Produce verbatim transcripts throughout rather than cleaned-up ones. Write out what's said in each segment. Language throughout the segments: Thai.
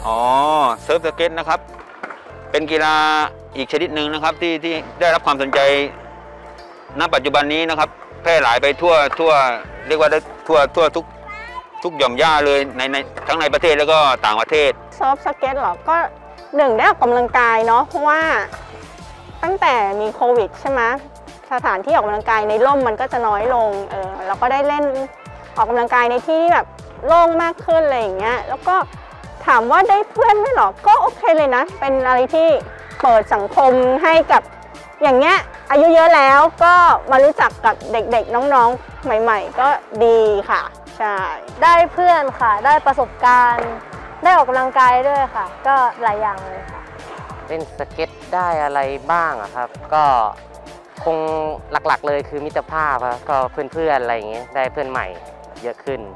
อ๋อเซิร์ฟสเก็ตนะครับเป็นกีฬาอีกชนิดหนึ่งนะครับที่ที่ได้รับความสนใจณปัจจุบันนี้นะครับแพร่หลายไปทั่วทั่วเรียกว่าได้ทั่วทั่วทุกทุกหย่อมย่าเลยในในทั้งในประเทศแล้วก็ต่างประเทศเซิร์ฟสเก็ตเหรอก็หนึ่งได้ออกกำลังกายเนาะเพราะว่าตั้งแต่มีโควิดใช่ไหมสถานที่ออกกำลังกายในร่มมันก็จะน้อยลงเออเราก็ได้เล่นออกกำลังกายในที่แบบโล่งมากขึ้นอะไรอย่างเงี้ยแล้วก็ถามว่าได้เพื่อนไหมหรอก็โอเคเลยนะเป็นอะไรที่เปิดสังคมให้กับอย่างเงี้ยอายุเยอะแล้วก็มารู้จักกับเด็กๆน้องๆใหม่ๆก็ดีค่ะใช่ได้เพื่อนค่ะได้ประสบการณ์ได้ออกกำลังกายด้วยค่ะก็หลายอย่างเลยค่ะเล่นสเก็ตได้อะไรบ้างอะครับก็คงหลักๆเลยคือมิตรภาพครับก็เพื่อนๆอะไรอย่างเงี้ยได้เพื่อนใหม่เยอะขึ้น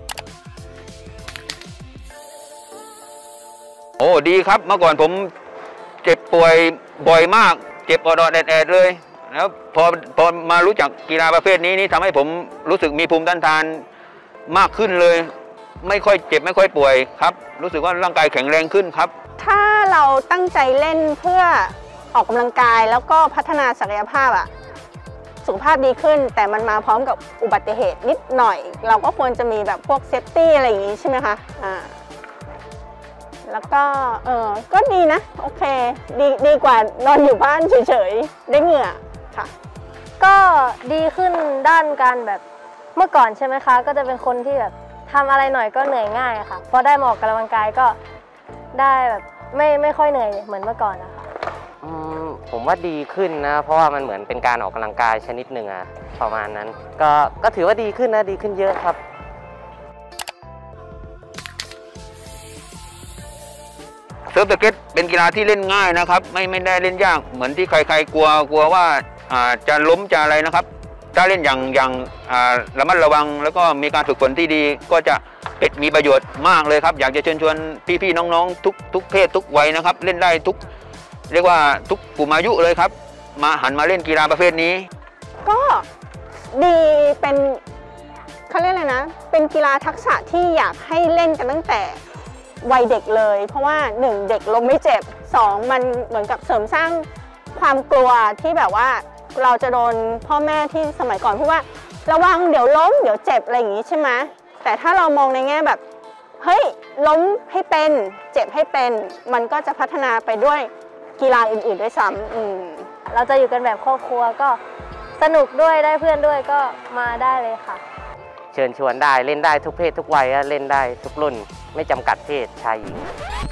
โอ้ดีครับเมื่อก่อนผมเจ็บป่วยบ่อยมากเจ็บอดๆแอดๆเลยแล้วพอพอมารู้จักกีฬาประเภทนี้นี่ทำให้ผมรู้สึกมีภูมิต้านทานมากขึ้นเลยไม่ค่อยเจ็บไม่ค่อยป่วยครับรู้สึกว่าร่างกายแข็งแรงขึ้นครับถ้าเราตั้งใจเล่นเพื่อออกกำลังกายแล้วก็พัฒนาศักยภาพอะสุขภาพดีขึ้นแต่มันมาพร้อมกับอุบัติเหตุนิดหน่อยเราก็ควรจะมีแบบพวกเซฟตี้อะไรอย่างนี้ใช่ไหมคะอ่าแล้วก็เออก็ดีนะโอเคดีดีกว่านอนอยู่บ้านเฉยๆได้เหงื่อค่ะก็ดีขึ้นด้านการแบบเมื่อก่อนใช่ไหมคะก็จะเป็นคนที่แบบทำอะไรหน่อยก็เหนื่อยง่ายค่ะพอได้มาออกกำลังกายก็ได้แบบไม่ไม่ค่อยเหนื่อยเหมือนเมื่อก่อนนะคะอืมผมว่าดีขึ้นนะเพราะว่ามันเหมือนเป็นการออกกำลังกายชนิดหนึ่งอะประมาณนั้นก็ก็ถือว่าดีขึ้นนะดีขึ้นเยอะครับเซิร์ฟสเก็ตเป็นกีฬาที่เล่นง่ายนะครับไม่ไม่ได้เล่นยากเหมือนที่ใครๆกลัวกลัวว่าจะล้มจะอะไรนะครับถ้าเล่นอย่างอย่างระมัดระวังแล้วก็มีการฝึกฝนที่ดีก็จะเป็นมีประโยชน์มากเลยครับอยากจะเชิญชวนพี่ๆน้องๆทุกทุกเพศทุกวัยนะครับเล่นได้ทุกเรียกว่าทุกกลุ่มอายุเลยครับมาหันมาเล่นกีฬาประเภทนี้ก็ดีเป็นเขาเรียกอะไรนะเป็นกีฬาทักษะที่อยากให้เล่นกันตั้งแต่วัยเด็กเลยเพราะว่าหนึ่งเด็กล้มไม่เจ็บสองมันเหมือนกับเสริมสร้างความกลัวที่แบบว่าเราจะโดนพ่อแม่ที่สมัยก่อนพูดว่าระวังเดี๋ยวล้มเดี๋ยวเจ็บอะไรอย่างนี้ใช่ไหมแต่ถ้าเรามองในแง่แบบเฮ้ยล้มให้เป็นเจ็บให้เป็นมันก็จะพัฒนาไปด้วยกีฬาอื่นๆด้วยซ้ำอืมเราจะอยู่กันแบบครอบครัวก็สนุกด้วยได้เพื่อนด้วยก็มาได้เลยค่ะเชิญชวนได้เล่นได้ทุกเพศทุกวัยเล่นได้ทุกรุ่นไม่จำกัดเพศชายหญิง